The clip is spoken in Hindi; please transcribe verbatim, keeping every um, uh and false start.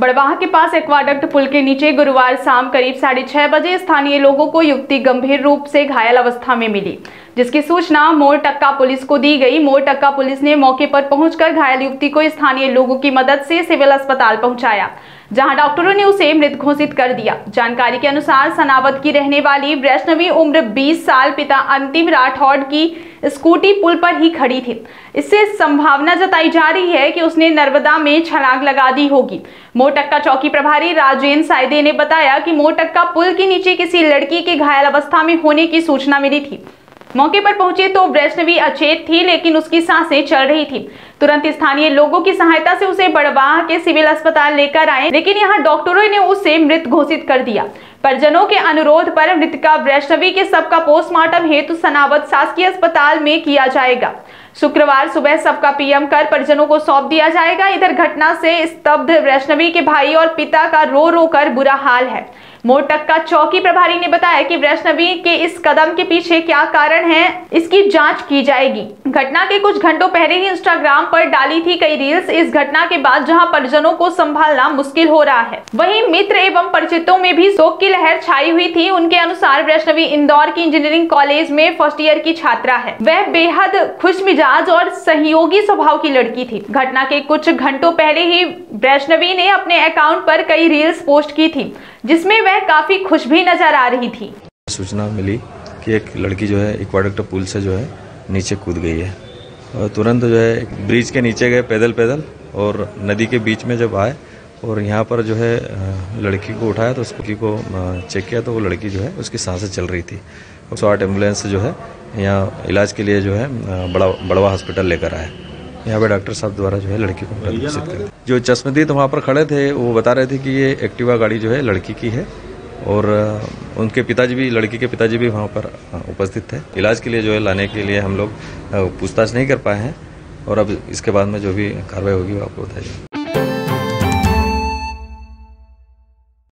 बड़वाह के पास एक्वाडक्ट पुल के नीचे गुरुवार शाम करीब साढ़े छह बजे स्थानीय लोगों को युवती गंभीर रूप से घायल अवस्था में मिली, जिसकी सूचना मोरटक्का पुलिस को दी गई। मोरटक्का पुलिस ने मौके पर पहुंचकर घायल युवती को स्थानीय लोगों की मदद से सिविल अस्पताल पहुंचाया, जहां डॉक्टरों ने उसे मृत घोषित कर दिया। जानकारी के अनुसार सनावद की रहने वाली वैष्णवी उम्र बीस साल पिता अंतिम राठौड़ की स्कूटी पुल पर ही खड़ी थी। इससे संभावना जताई जा रही है कि उसने नर्मदा में छलांग लगा दी होगी। मोरटक्का चौकी प्रभारी राजेंद्र सायदे ने बताया कि मोरटक्का पुल के नीचे किसी लड़की के घायल अवस्था में होने की सूचना मिली थी। मौके पर पहुंचे तो वैष्णवी अचेत थी, लेकिन उसकी सांसें चल रही थी। तुरंत स्थानीय लोगों की सहायता से उसे बड़वाह के सिविल अस्पताल लेकर आए, लेकिन यहां डॉक्टरों ने उसे मृत घोषित कर दिया। परिजनों के अनुरोध पर मृतका वैष्णवी के शव का पोस्टमार्टम हेतु सनावद शासकीय अस्पताल में किया जाएगा। शुक्रवार सुबह शव का पीएम कर परिजनों को सौंप दिया जाएगा। इधर घटना से स्तब्ध वैष्णवी के भाई और पिता का रो रो कर बुरा हाल है। मोरटक्का चौकी प्रभारी ने बताया कि वैष्णवी के इस कदम के पीछे क्या कारण है, इसकी जांच की जाएगी। घटना के कुछ घंटों पहले ही इंस्टाग्राम पर डाली थी कई रील्स। इस घटना के बाद जहां परिजनों को संभालना मुश्किल हो रहा है, वहीं मित्र एवं परिचितों में भी शोक की लहर छाई हुई थी। उनके अनुसार वैष्णवी इंदौर की इंजीनियरिंग कॉलेज में फर्स्ट ईयर की छात्रा है। वह बेहद खुशमिजाज और सहयोगी स्वभाव की लड़की थी। घटना के कुछ घंटों पहले ही वैष्णवी ने अपने अकाउंट पर कई रील्स पोस्ट की थी, जिसमें वह काफी खुश भी नजर आ रही थी। सूचना मिली कि एक लड़की जो है एक्वाडक्ट पुल से जो है नीचे कूद गई है और तुरंत जो है ब्रिज के नीचे गए पैदल पैदल और नदी के बीच में जब आए और यहाँ पर जो है लड़की को उठाया तो उस लड़की को चेक किया तो वो लड़की जो है उसकी सांसें चल रही थी। सौ आठ एम्बुलेंस जो है यहाँ इलाज के लिए जो है बड़ा बड़वा हॉस्पिटल लेकर आए। यहाँ पे डॉक्टर साहब द्वारा जो है लड़की को मृत घोषित कर दिया। जो चश्मदीद वहाँ पर खड़े थे वो बता रहे थे कि ये एक्टिवा गाड़ी जो है लड़की की है और उनके पिताजी भी लड़की के पिताजी भी वहाँ पर उपस्थित थे। इलाज के लिए जो है लाने के लिए हम लोग पूछताछ नहीं कर पाए हैं और अब इसके बाद में जो भी कार्रवाई होगी वो आपको बताइए।